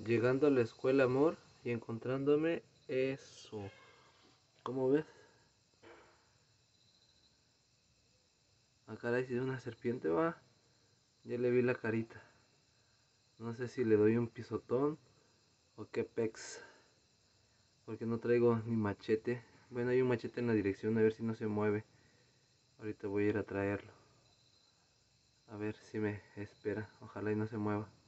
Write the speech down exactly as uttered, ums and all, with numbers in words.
llegando a la escuela, amor, y encontrándome eso. ¿Cómo ves? Ah, caray, si es una serpiente, va. Ya le vi la carita. No sé si le doy un pisotón o qué pex. Porque no traigo ni machete. Bueno, hay un machete en la dirección, a ver si no se mueve. Ahorita voy a ir a traerlo. A ver si me espera. Ojalá y no se mueva.